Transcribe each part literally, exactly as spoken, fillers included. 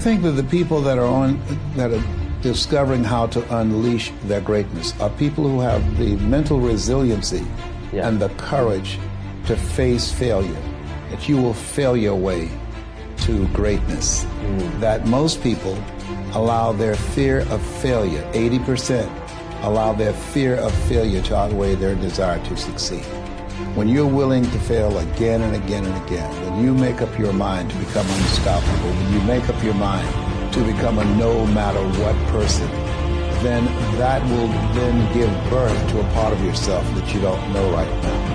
think that the people that are on, that are discovering how to unleash their greatness are people who have the mental resiliency yeah. and the courage to face failure, that you will fail your way to greatness. Mm. That most people allow their fear of failure, eighty percent, allow their fear of failure to outweigh their desire to succeed. When you're willing to fail again and again and again, when you make up your mind to become unstoppable, when you make up your mind to become a no matter what person, then that will then give birth to a part of yourself that you don't know right now.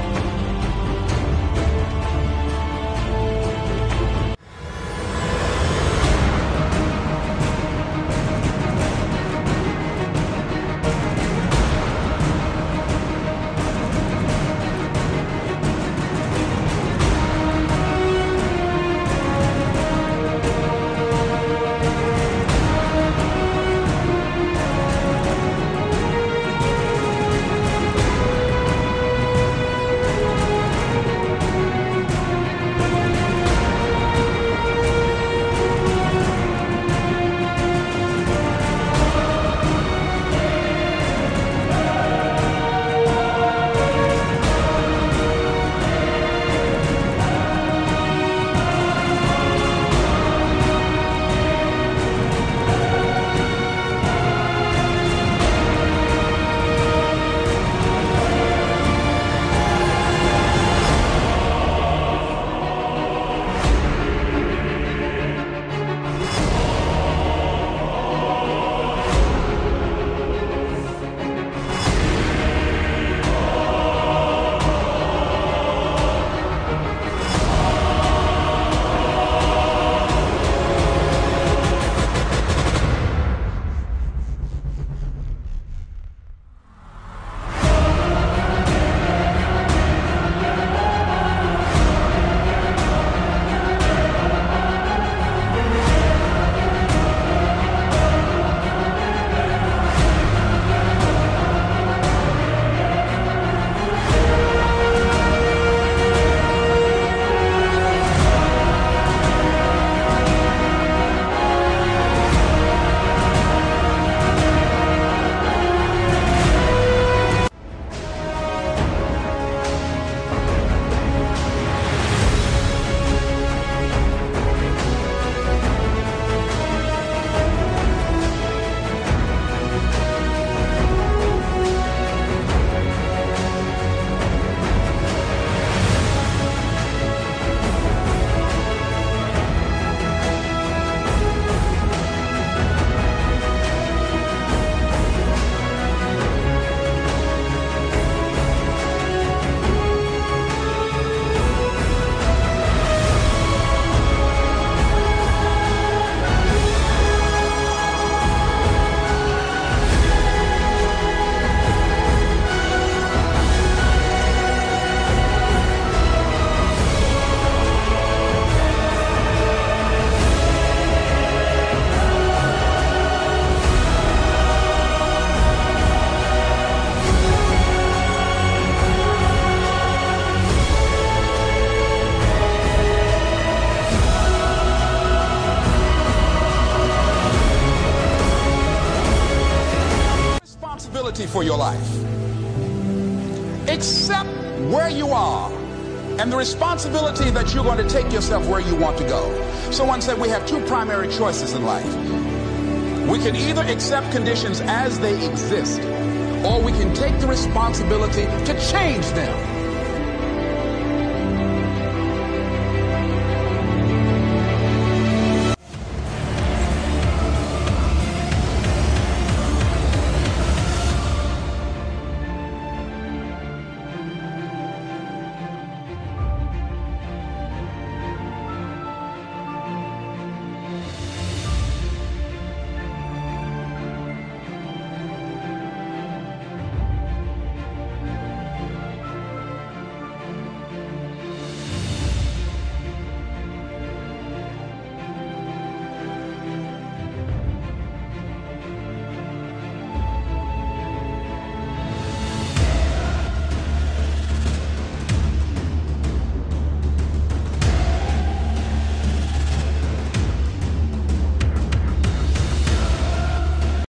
For your life. Accept where you are and the responsibility that you're going to take yourself where you want to go. Someone said we have two primary choices in life. We can either accept conditions as they exist, or we can take the responsibility to change them.